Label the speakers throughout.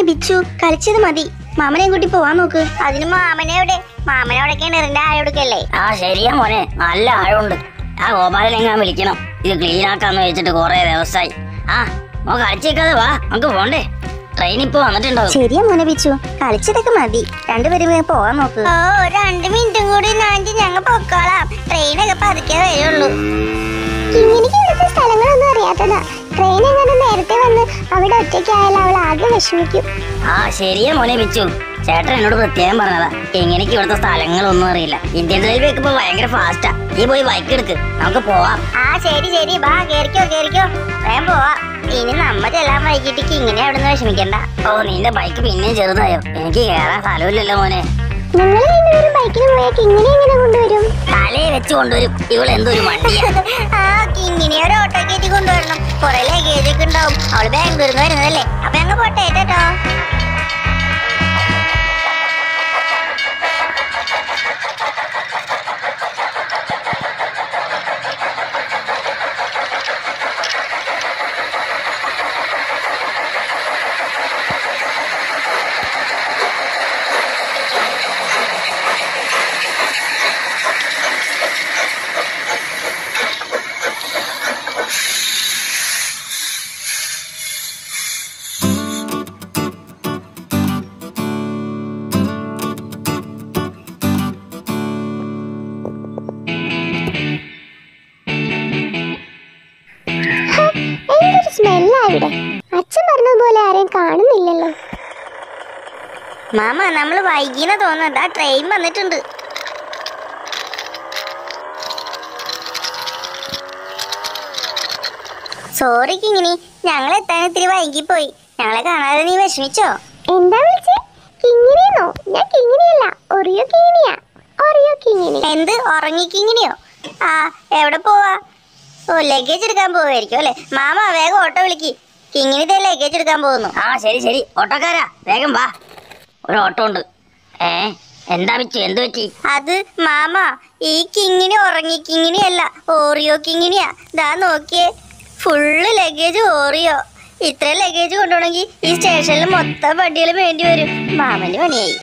Speaker 1: ബിച്ചു കളിച്ചത് മതി. മാമനെ കൂട്ടി പോവാൻ നോക്ക്. അതിന് മാമനെവിടെ? മാമനവിടെ കിണറിന്റെ ആഴെടുക്കല്ലേ?
Speaker 2: ആ ശരിയാ മോനെ, നല്ല ആഴമുണ്ട്. ആ ഗോപാലൻ എങ്ങാൻ വിളിക്കണം, ഇത് ക്ലീൻ ആക്കാന്ന് വെച്ചിട്ട് കൊറേ ദിവസമായി. ആ മോൻ കളിച്ചേക്കാതെ വാ, നമുക്ക് പോണ്ടേ, ട്രെയിൻ ഇപ്പൊ വന്നിട്ടുണ്ടോ?
Speaker 1: ശരിയാ മോനെ ബിച്ചു, കളിച്ചതൊക്കെ മതി. രണ്ടുപേരും പോവാൻ നോക്ക്. ഓ 2 മിനിറ്റും കൂടി ഞങ്ങൾ പൊക്കോളാം. ട്രെയിനൊക്കെ പതുക്കെ വരുള്ളൂ.
Speaker 3: എനിക്ക് ഇവിടുത്തെ സ്ഥലങ്ങളൊന്നും അറിയാത്തതാ. ട്രെയിൻ എങ്ങനെ നേരത്തെ വന്ന് അവിടെ ഒറ്റയ്ക്കായാലും അവൾ ആകെ വിഷമിക്കും.
Speaker 2: ആ ശരിയാ മോനെ ബിച്ചു, ചേട്ടൻ എന്നോട് പ്രത്യേകം പറഞ്ഞതാ, എങ്ങനെയൊക്കെ ഇവിടുത്തെ സ്ഥലങ്ങളൊന്നും അറിയില്ല. ഇന്ത്യൻ റെയിൽവേ ഒക്കെ ഇപ്പൊ ഭയങ്കര ഫാസ്റ്റാ. നീ പോയി ബൈക്ക് എടുക്ക്, നമുക്ക് പോവാം.
Speaker 1: ആ ശരി ശരി, ബാ കേറിക്കോ കേറിക്കോ, വേഗം പോവാ. ഇനി നമ്മ ചെല്ലാൻ വൈകിട്ടേക്ക് ഇങ്ങനെ അവിടെ നിന്ന് വിഷമിക്കണ്ട.
Speaker 2: ഓ നിന്റെ ബൈക്ക് പിന്നെയും ചെറുതായോ? എനിക്ക് കേറാൻ സ്ഥലമില്ലല്ലോ മോനെ.
Speaker 3: നിങ്ങൾ രണ്ടുപേരും ബൈക്കിൽ പോയാൽ കിങ്ങിനെ എങ്ങനെ കൊണ്ടുവരും?
Speaker 2: തലയെ വെച്ച് കൊണ്ടുവരും. ഇവളെന്തൊരു വണ്ടിയാ.
Speaker 1: ആ കിങ്ങിനെ ഒരു ഓട്ടോ കയറ്റി കൊണ്ടുവരണം. കുറെ ലഗേജ് ഒക്കെ ഉണ്ടാവും. അവള് ബാംഗ്ലൂരിൽ നിന്ന് വരുന്നതല്ലേ. അപ്പൊ ഞങ്ങൾ പോട്ടെ കേട്ടോ.
Speaker 3: സ്മെല്ലാവിടെ? അച്ഛൻ പറഞ്ഞതുപോലെ ആരെയും കാണുന്നില്ലല്ലോ.
Speaker 1: മാമ നമ്മള് വൈകിയെന്ന് തോന്നുന്നത്. ആ ട്രെയിൻ വന്നിട്ടുണ്ട്. സോറി കിങ്ങിനി, ഞങ്ങൾ എത്താൻ ഇത്തിരി വൈകിപ്പോയി. ഞങ്ങളെ കാണാതെ നീ വിഷമിച്ചോ?
Speaker 3: എന്താ വിളിച്ചേ? കിങ്ങിനിയെന്നോ? ഞാൻ കിങ്ങിനിയല്ല, ഒറിയോ കിങ്ങിനിയാ. ഒറിയോ കിങ്ങിനി.
Speaker 1: എന്ത് ഉറങ്ങി കിങ്ങിനിയോ? ആ എവിടെ പോവാ? ഓ ലഗേജ് എടുക്കാൻ പോവായിരിക്കും അല്ലേ? മാമ വേഗം ഓട്ടോ വിളിക്ക്. കിങ്ങിനിത്തെ ലഗേജ് എടുക്കാൻ പോകുന്നു.
Speaker 2: ആ ശരി ശരി, ഓട്ടോക്കാരാ വേഗം വാ, ഒരു ഓട്ടോ ഉണ്ട്. എന്താ വെച്ചു, എന്ത് പറ്റി?
Speaker 1: അത് മാമ, ഈ കിങ്ങിനി ഉറങ്ങി കിങ്ങിനിയല്ല, ഓറിയോ കിങ്ങിനിയാ. ദാ നോക്കിയേ, ഫുള്ള് ലഗേജ് ഓറിയോ. ഇത്ര ലഗേജ് കൊണ്ടുപോകണമെങ്കിൽ ഈ സ്റ്റേഷനിൽ മൊത്തം വണ്ടികളും വേണ്ടി വരും. മാമന് പണിയായി.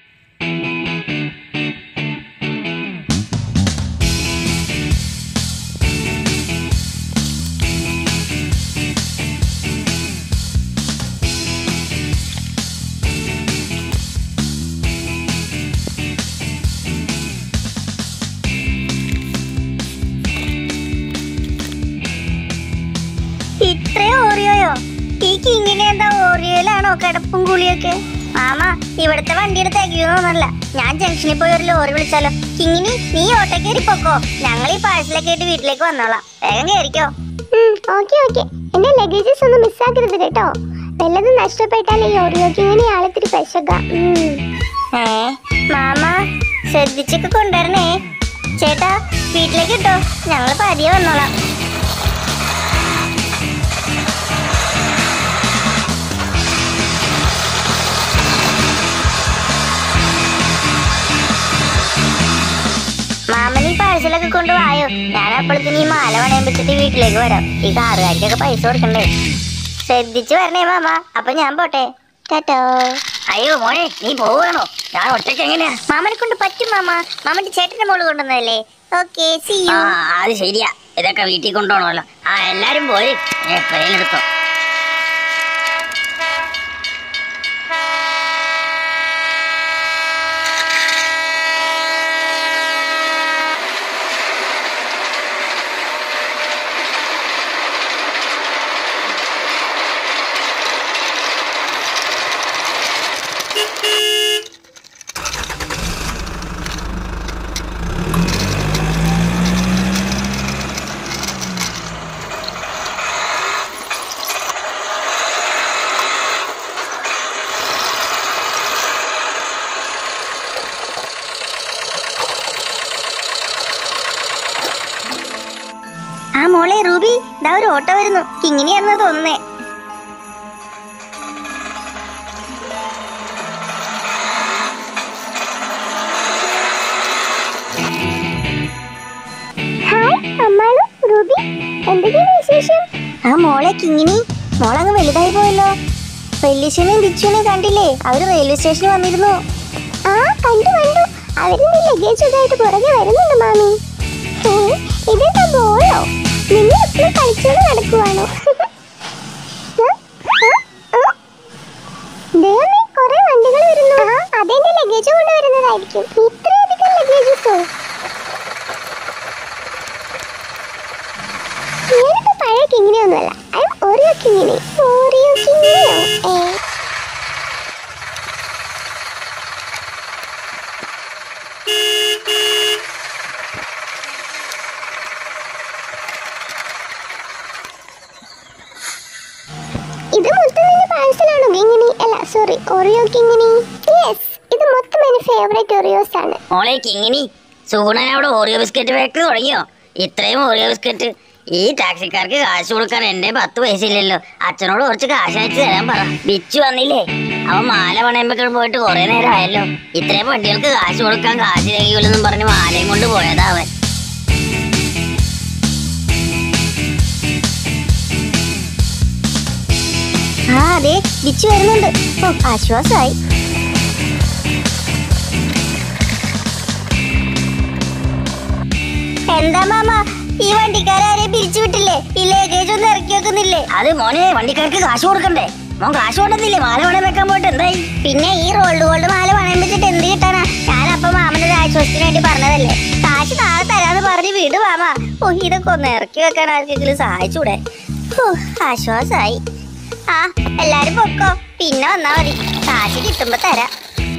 Speaker 1: ഇത്രയും ഓറിയോയോ? ഈ കിങ്ങിനി എന്താ ഓറിയോയിലാണോ കിടപ്പും കുളിയൊക്കെ? മാമ ഇവിടുത്തെ വണ്ടിയുടെ തികയൊന്നുമല്ല. ഞാൻ ജംഗ്ഷനിൽ പോയി ഒരു ലോറി വിളിച്ചാലോ? കിങ്ങിനി നീ ഓട്ടോ കയറി പൊക്കോ, ഞങ്ങൾ ഈ പാഴ്സലൊക്കെ ആയിട്ട് വീട്ടിലേക്ക് വന്നോളാം. വേഗം കയറിക്കോ.
Speaker 3: ഓക്കെ ഓക്കെ, എന്റെ ലഗേജസ് ഒന്നും മിസ്സാക്കരുത് കേട്ടോ. വല്ലതും നഷ്ടപ്പെട്ടാൽ ഈ ഓറിയോ കിങ്ങിനി ആളത്തിരി പശകാം.
Speaker 1: മാമ ശ്രദ്ധിച്ചൊക്കെ കൊണ്ടുവരണേ. ചേട്ടാ വീട്ടിലേക്ക് ഇട്ടോ, ഞങ്ങൾ പതിയെ വന്നോളാം. മാമൻ ഈ പാഴ്സലൊക്കെ കൊണ്ടുപോയോ? ഞാൻ അപ്പോഴത്തേന് ഈ മാല പണയം വെച്ചിട്ട് വീട്ടിലേക്ക് വരാം. ഈ കാറുകാർക്കൊക്കെ പൈസ കൊടുക്കണ്ടേ? ശ്രദ്ധിച്ചു വരണേ മാമ. അപ്പൊ ഞാൻ പോട്ടെ, ടാറ്റോ.
Speaker 2: അയ്യോ മോനെ, നീ പോവാണോ? ഞാൻ ഒറ്റയ്ക്ക് എങ്ങനെയാ?
Speaker 1: മാമനെ കൊണ്ട് പറ്റും മാമ. മാമന്റെ ചേട്ടന്റെ മോള് കൊണ്ടുവന്നതല്ലേ. Okay see you.
Speaker 2: അത് ശരിയാ, ഇതൊക്കെ വീട്ടിൽ കൊണ്ടുപോകണമല്ലോ. ആ എല്ലാരും പോയി ട്രെയിൻ എടുത്തോ.
Speaker 1: ആ മോളെ റൂബി, ദാ ഒരു ഓട്ടോ വരുന്നു. കിങ്ങിനിയാണെന്ന് തോന്നുന്നേ.
Speaker 3: ഹായ് അമ്മാളു, റൂബി, എന്തൊക്കെയാണ് വിശേഷം?
Speaker 1: ആ മോളെ കിങ്ങിനി, മോളങ്ങ് വലുതായി പോയല്ലോ. വെല്ലിശനെയും ബിച്ചുവിനെയും കണ്ടില്ലേ? അവര് റെയിൽവേ സ്റ്റേഷനിൽ വന്നിരുന്നു.
Speaker 3: ആ കണ്ടു കണ്ടു. അവരുടെ ലഗേജ് ഇതായിട്ട് പുറകെ വരുന്നുണ്ട് മാമി. ഇതെന്താ ബോളോ? നിങ്ങൾ എപ്പോഴും കളിച്ചോണ്ട് നടക്കുവാണോ? കൊറേ വണ്ടികൾ വരുന്നു. അതെന്റെ ലഗേജ് കൊണ്ടുവരുന്നതായിരിക്കും. ഇത്രയധികം ലഗേജസോ? ഞാനിപ്പോ പഴയ കിങ്ങിനെയൊന്നുമല്ല. ഐ എം ഓറിയോ കിങ്ങിനെ. ഓറിയോ കിങ്ങിനെയോ? ഇത് മൊത്തം നിന്റെ പാഴ്സലാണോ കിങ്ങിനി? അല്ല സോറി, ഓറിയോ കിങ്ങിനി. യെസ്, ഇത് മൊത്തം എന്റെ ഫേവറേറ്റ് ഓറിയോസ് ആണ്.
Speaker 2: മോളെ കിങ്ങിനി, സുഗുണനവിടെ ഓറിയോ ബിസ്ക്കറ്റ് ഫാക്ടറി തുടങ്ങിയോ? ഇത്രയും ഓറിയോ ബിസ്ക്കറ്റ്. ഈ ടാക്സിക്കാർക്ക് കാശ് കൊടുക്കാൻ എന്റെ 10 പൈസ ഇല്ലല്ലോ. അച്ഛനോട് കുറച്ച് കാശ് അയച്ചു തരാൻ പറ. ബിച്ചു വന്നില്ലേ? അവൻ മാല പണയമ്പക്കൾ പോയിട്ട് കുറെ നേരം ആയല്ലോ. ഇത്രയും വണ്ടികൾക്ക് കാശ് കൊടുക്കാൻ കാശ് രേഖയില്ലെന്നും പറഞ്ഞ് മാലയും കൊണ്ട് പോയതാ അവൻ.
Speaker 1: ആ അതെ, ബിച്ചു വരുന്നുണ്ട്. ഓ ആശ്വാസായി. എന്താ മാമ, ഈ വണ്ടിക്കാരെ പിരിച്ചു വിട്ടില്ലേ? ഈ ലഗേജ് ഒന്നും ഇറക്കി വെക്കുന്നില്ലേ?
Speaker 2: അത് മോനെ, വണ്ടിക്കാർക്ക് കാശ് കൊടുക്കണ്ടേ? മോൻ കാശ് കൊണ്ടെന്നില്ലേ മാല പണയം വെക്കാൻ പോയിട്ട്? എന്തായി?
Speaker 1: പിന്നെ ഈ റോൾഡ് മാല പണയം വെച്ചിട്ട് എന്ത് കിട്ടാനാ? ഞാനപ്പൊ മാമന്റെ ഒരു ആശ്വാസത്തിന് വേണ്ടി പറഞ്ഞതല്ലേ. കാശ് നാളെ തരാന്ന് പറഞ്ഞ് വീട് മാമ. ഓ ഇതൊക്കെ ഒന്ന് ഇറക്കി വെക്കാൻ ആർക്കെങ്കിലും സഹായിച്ചൂടെ? ഓ ആശ്വാസായി. ആ എല്ലാരും പൊക്കോ, പിന്നെ വന്നാ മതി. കാശ് കിട്ടുമ്പോ തരാം.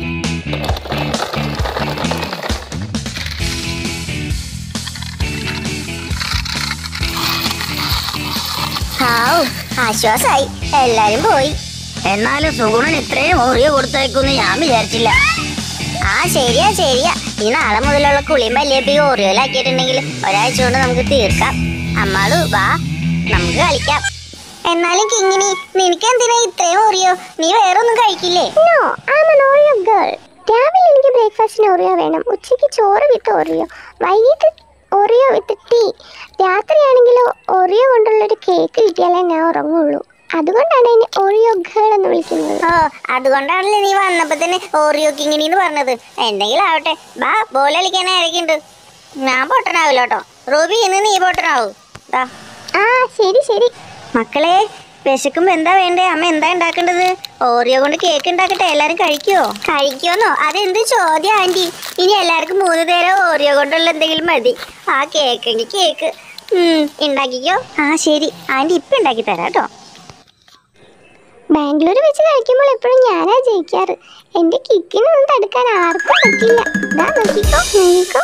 Speaker 1: ഹാവ്, ആശ്വാസായി. എല്ലാരും പോയി.
Speaker 2: എന്നാലും സുഗുണൻ ഇത്രയും ഓറിയോ കൊടുത്തേക്കൊന്നും ഞാൻ വിചാരിച്ചില്ല.
Speaker 1: ആ ശരിയാ. ഈ നാളെ മുതലുള്ള കുളിയും പല്ലിയപ്പി ഓറിയോയിലാക്കിയിട്ടുണ്ടെങ്കിൽ ഒരാഴ്ച കൊണ്ട് നമുക്ക് തീർക്കാം. അമ്മാളു വാ, നമുക്ക് കളിക്കാം. എന്നാലും കിങ്ങിനി, നിനക്ക് എന്തിനാ ഇത്രയും ഓറിയോ? നീ വേറൊന്നും കഴിക്കില്ലേ?
Speaker 3: No, I am an Oreo girl. രാവിലെ എനിക്ക് ബ്രേക്ക്ഫാസ്റ്റിന് ഓറിയോ വേണം, ഉച്ചയ്ക്ക് ചോറ് വിത്ത് ഓറിയോ, വൈകിട്ട് ഓറിയോ വിത്ത് ടീ, രാത്രിയാണെങ്കിലോ ഓറിയോ കൊണ്ടുള്ളൊരു കേക്ക് കിട്ടിയാലേ ഞാൻ ഉറങ്ങുള്ളൂ. അതുകൊണ്ടാണ് എന്നെ ഓറിയോ ഗേൾ എന്ന് വിളിക്കുന്നത്.
Speaker 1: ഓ അതുകൊണ്ടാണല്ലേ നീ വന്നപ്പോ തന്നെ ഓറിയോ കിങ്ങിനി എന്ന് പറഞ്ഞത്. എന്തെങ്കിലും ആവട്ടെ, ബാ ബോൾ കളിക്കാൻ ആരൊക്കെയുണ്ട്? ഞാൻ പൊട്ടനാവില്ല കേട്ടോ. റൂബി, ഇന്ന് നീ പൊട്ടനാവൂ.
Speaker 3: ആ ശരി.
Speaker 1: മക്കളെ, വിശക്കുമ്പോ എന്താ വേണ്ടേ? അമ്മ എന്താ ഉണ്ടാക്കേണ്ടത്? ഓറിയോ കൊണ്ട് കേക്ക് ഉണ്ടാക്കട്ടെ, എല്ലാരും കഴിക്കുവോ? കഴിക്കുമെന്നോ? അതെന്ത് ചോദ്യം ആന്റി? ഇനി എല്ലാവർക്കും 3 നേരം ഓറിയോ കൊണ്ടുള്ള എന്തെങ്കിലും മതി. ആ കേക്കെങ്കിൽ കേക്ക് ഉണ്ടാക്കിക്കോ. ആ ശരി, ആന്റി ഇപ്പൊ ഉണ്ടാക്കി തരാം കേട്ടോ.
Speaker 3: ബാംഗ്ലൂർ വെച്ച് കളിക്കുമ്പോൾ എപ്പോഴും ഞാനാ ജയിക്കാറ്. എന്റെ കിക്കിനൊന്നും തടുക്കാൻ ആർക്കും പറ്റില്ല. നോക്കിക്കോ.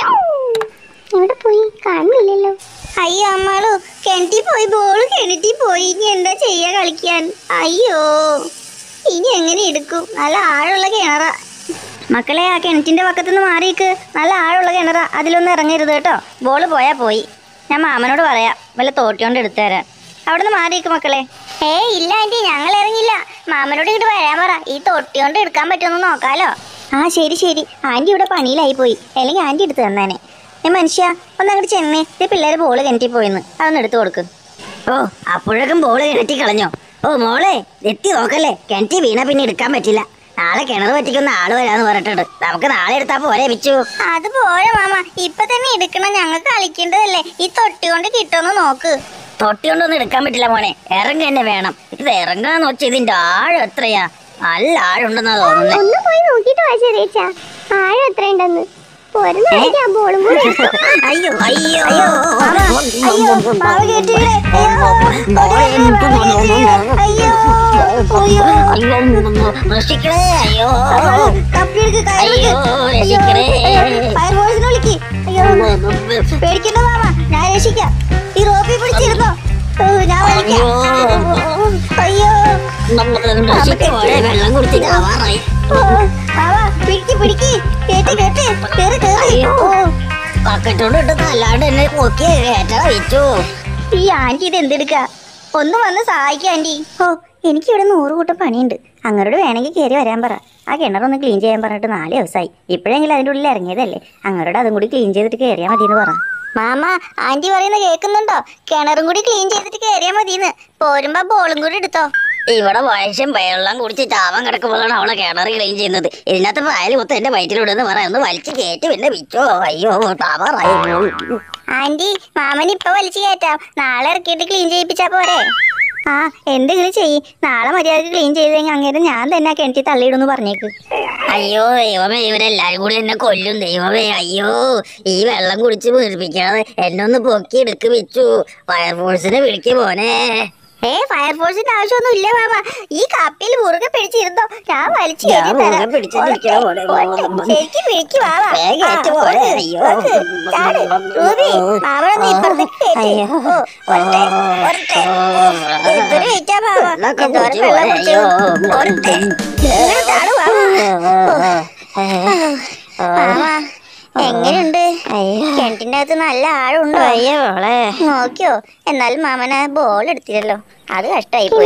Speaker 3: എവിടെ പോയി? കാണുന്നില്ലല്ലോ.
Speaker 1: അയ്യോ അമ്മാളു, കിണറ്റിൽ പോയി. ബോള് കിണറ്റിൽ പോയി. ഇനി എന്താ ചെയ്യാ കളിക്കാൻ? അയ്യോ, ഇനി എങ്ങനെ എടുക്കും? നല്ല ആഴമുള്ള കിണറാ. മക്കളെ, ആ കിണറ്റിന്റെ പക്കത്തുനിന്ന് മാറിയിക്ക്. നല്ല ആഴമുള്ള കിണറാ, അതിലൊന്നും ഇറങ്ങരുത് കേട്ടോ. ബോള് പോയാ പോയി. ഞാൻ മാമനോട് പറയാം, വല്ല തോട്ടിയോണ്ട് എടുത്തു തരാൻ. അവിടെ നിന്ന് മാറിയിക്ക് മക്കളെ. ഇല്ല ആന്റി, ഞങ്ങൾ ഇറങ്ങില്ല. മാമനോട് ഇങ്ങോട്ട് വരാൻ പറ. ഈ തൊട്ടിയോണ്ട് എടുക്കാൻ പറ്റുമെന്ന് നോക്കാലോ. ആ ശരി. ആന്റി ഇവിടെ പണിയിലായി പോയി, അല്ലെങ്കിൽ ആന്റി എടുത്ത് തന്നേനെ. മനുഷ്യ, ഒന്ന് അങ്ങോട്ട് ചെന്നേ. ഇത് പിള്ളേര് ബോള് കിണറ്റി പോയിന്ന്, അതൊന്ന് എടുത്തു കൊടുക്ക്.
Speaker 2: ഓ അപ്പോഴേക്കും ബോള് കിണറ്റി കളഞ്ഞോ? ഓ മോളെ, എത്തി നോക്കല്ലേ. കിണറ്റി വീണ പിന്നെ എടുക്കാൻ പറ്റില്ല. നാളെ കിണർ പറ്റിക്കുന്ന ആള് വരാന്ന് പറഞ്ഞിട്ടുണ്ട്. നമുക്ക് നാളെ എടുത്താ പോരെ ബിച്ചു?
Speaker 1: അത് പോരെ മാമ, ഇപ്പൊ തന്നെ എടുക്കണം. ഞങ്ങൾക്ക് കളിക്കേണ്ടതല്ലേ. ഈ തൊട്ടി കൊണ്ട് കിട്ടുമെന്ന് നോക്ക്.
Speaker 2: തൊട്ടി കൊണ്ടൊന്നും എടുക്കാൻ പറ്റില്ല മോനെ, ഇറങ്ങ തന്നെ വേണം. ഇത് ഇറങ്ങാന്ന് വെച്ചാൽ ഇതിന്റെ ആഴം എത്രയാ? നല്ല ആഴുണ്ടെന്നാ തോന്നുന്നത്.
Speaker 3: ഒന്ന് പോയി നോക്കിട്ട് വാ ചെറിയച്ചാ, ആഴം എത്രയുണ്ടെന്ന്. ബോളും കൂടി.
Speaker 2: അയ്യോ രക്ഷിക്കണേ, അയ്യോ രക്ഷിക്കണേ.
Speaker 1: പേടിക്കണ്ട മാമ, ഞാൻ രക്ഷിക്കാം. ഈ റോപ്പി പിടിച്ചിരുന്നോ? ഞാൻ അയ്യോ
Speaker 2: വെള്ളം കുടിച്ചിട്ടാവാറായി.
Speaker 1: പിടിക്ക് കേട്ട്
Speaker 2: ബക്കറ്റോട് ഇട്ടത് അല്ലാണ്ട് എന്നെ പൊക്കി കേട്ടാ വെച്ചു.
Speaker 1: ഈ ആന്റി ഇത് എന്തെടുക്ക? ഒന്ന് വന്ന് സഹായിക്കാം ആന്റി. ഓ എനിക്കിവിടെ 100 കൂട്ടം പണിയുണ്ട്. അങ്ങോട്ട് വേണമെങ്കിൽ കയറി വരാൻ പറ. ആ കിണറൊന്ന് ക്ലീൻ ചെയ്യാൻ പറഞ്ഞിട്ട് 4 ദിവസമായി. ഇപ്പോഴെങ്കിലും അതിൻ്റെ ഉള്ളിൽ ഇറങ്ങിയതല്ലേ. അങ്ങോട്ട് അതും കൂടി ക്ലീൻ ചെയ്തിട്ട് കയറിയാൽ മതിയെന്ന് പറ. മാമ, ആന്റി പറയുന്നത് കേൾക്കുന്നുണ്ടോ? കിണറും കൂടി ക്ലീൻ ചെയ്തിട്ട് കയറിയാൽ മതിയെന്ന്. പോരുമ്പോ ബോളും കൂടി എടുത്തോ.
Speaker 2: ഇവിടെ വയസ്സും വെള്ളം കുടിച്ച് ചാവം കിടക്കുമ്പോഴാണ് അവളെ കിണറ് ക്ലീൻ ചെയ്യുന്നത്. ഇതിനകത്ത് പായൽ മൊത്തം എന്റെ വയറ്റിലൂടെന്ന് പറയാം. ഒന്ന് വലിച്ചു കയറ്റി പിന്നെ വിച്ചോ. അയ്യോ ടവറായി.
Speaker 1: ആന്റി മാമന് ഇപ്പൊ വലിച്ചു കയറ്റാം. നാളെ ഇറക്കിയിട്ട് ക്ലീൻ ചെയ്യിപ്പിച്ചാ പോരെ? ആ എന്തെങ്കിലും ചെയ്യ്. നാളെ മര്യാദക്ക് ക്ലീൻ ചെയ്തെങ്കിൽ അങ്ങനെ ഞാൻ തന്നെ കിണറ്റി തള്ളിയിടുന്നു പറഞ്ഞേക്ക്.
Speaker 2: അയ്യോ ദൈവമേ, ഇവരെല്ലാരും കൂടി എന്നെ കൊല്ലും ദൈവമേ. അയ്യോ ഈ വെള്ളം കുടിച്ച് വീർപ്പിക്കാതെ എന്നെ ഒന്ന് പൊക്കി എടുക്ക് വിച്ചു. ഫയർഫോഴ്സിനെ വിളിക്ക് പോനെ.
Speaker 1: ഫയർഫോഴ്സിന്റെ ആവശ്യമൊന്നും ഇല്ല മാമ. ഈ കപ്പിൽ മുറുകെ പിടിച്ചിരുന്നോ, ഞാൻ വലിച്ചു കയറ്റി തരാം. ശരിക്കും പിടിക്ക് മാമ. റൂബി മാമനൊന്ന് ഇപ്പുറത്തേക്ക് കയറ്റി. എന്തൊരു വെയിറ്റാ മാമ. എന്തോരം വെള്ളം കുടിച്ചു. മാമ എങ്ങനെയുണ്ട്? കിണറ്റിന്റെ അകത്ത് നല്ല ആഴുണ്ടോ?
Speaker 2: അയ്യോ മോളെ
Speaker 1: നോക്കിയോ? എന്നാലും മാമന് ബോൾ എടുത്തില്ലല്ലോ, അത് കഷ്ടായി പോയി.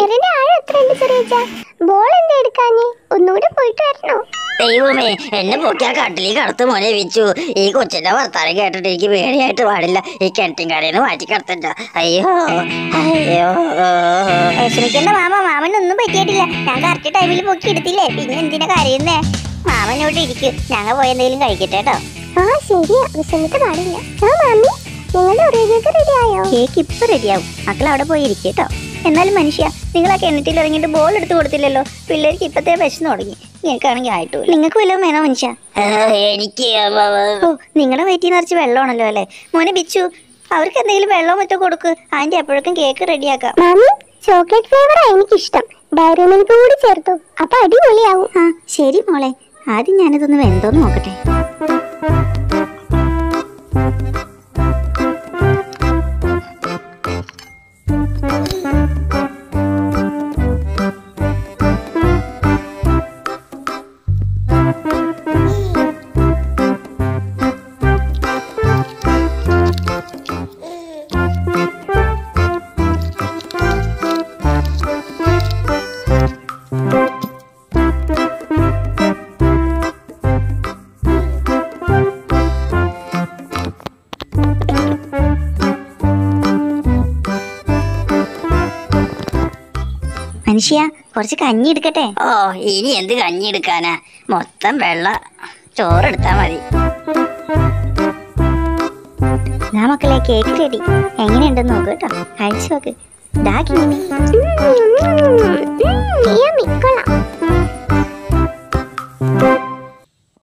Speaker 3: ബോൾ എന്താ എടുക്കാഞ്ഞേ? ഒന്നുകൂടെ പോയിട്ട് വരണോ?
Speaker 2: ദൈവമേ, എന്നെ പൊക്കി ആ കട്ടിലേക്ക് കടത്ത് മോനെ വിച്ചു. ഈ കൊച്ചിന്റെ വർത്താനം കേട്ടിട്ട് എനിക്ക് പേടിയായിട്ട് പാടില്ല. ഈ കിണറ്റിൻ കടയിൽ മാറ്റി കിടത്തണ്ട. അയ്യോ അയ്യോ
Speaker 1: വിഷമിക്കണ്ട മാമ, മാമനൊന്നും പറ്റിയിട്ടില്ല. ഞാൻ കറക്റ്റ് ടൈമിൽ പൊക്കി എടുത്തില്ലേ, പിന്നെ എന്തിനാ കരയുന്നേ? മാമനോട്ട് ഇരിക്കും, ഞങ്ങൾ പോയി എന്തെങ്കിലും കഴിക്കട്ടെ കേട്ടോ.
Speaker 3: ആ ശരിയാ, വിഷമിട്ട് പാടില്ല. ആ മാമി, നിങ്ങളുടെ ഒറിയോ കേക്ക് റെഡി ആയോ?
Speaker 1: കേക്ക് ഇപ്പൊ റെഡിയാവും, മക്കൾ അവിടെ പോയി ഇരിക്കും കേട്ടോ. എന്നാലും മനുഷ്യ, നിങ്ങൾ ആ കിണറ്റിൽ ഇറങ്ങിയിട്ട് ബോൾ എടുത്ത് കൊടുത്തില്ലല്ലോ. പിള്ളേർക്ക് ഇപ്പത്തേ വിശന്ന് തുടങ്ങി. നിങ്ങൾക്കാണെങ്കിൽ ആയിട്ടു. നിങ്ങൾക്ക് വല്ലതും വേണോ മനുഷ്യ?
Speaker 2: എനിക്ക്
Speaker 1: ഓ, നിങ്ങളുടെ വയറ്റിൽ നിറച്ച് വെള്ളമാണല്ലോ അല്ലേ മോനെ ബിച്ചു? അവർക്ക് എന്തെങ്കിലും വെള്ളവും മറ്റോ കൊടുക്ക്. ആന്റി അപ്പോഴേക്കും കേക്ക് റെഡിയാക്കാം.
Speaker 3: മാമി, ചോക്ലേറ്റ് ഫ്ലേവറാ എനിക്കിഷ്ടം. ഡയറി മിൽക്ക് കൂടി ചേർത്തു, അപ്പൊ അടിപൊളിയാവും.
Speaker 1: ആ ശരി മോളെ, ആദ്യം ഞാനിതൊന്ന് വെന്തോന്ന് നോക്കട്ടെ. മനുഷ്യ, കുറച്ച് കഞ്ഞി എടുക്കട്ടെ.
Speaker 2: ഓ ഇനി എന്ത് കഞ്ഞി എടുക്കാനാ, മൊത്തം വെള്ള ചോറെടുത്താ മതി.
Speaker 1: ഞാൻ മക്കളെ കേക്ക് റെഡി. എങ്ങനെയുണ്ടെന്ന് നോക്ക് കേട്ടോ, കഴിച്ചു നോക്ക്.
Speaker 3: കൊള്ളാം.